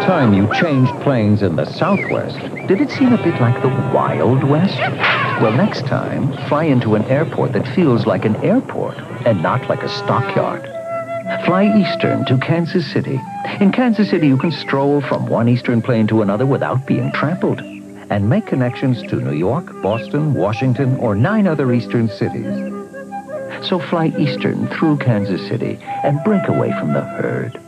time you changed planes in the Southwest, did it seem a bit like the Wild West? Well, next time, fly into an airport that feels like an airport and not like a stockyard. Fly Eastern to Kansas City. In Kansas City, you can stroll from one Eastern plane to another without being trampled and make connections to New York, Boston, Washington, or 9 other Eastern cities. So fly Eastern through Kansas City and break away from the herd.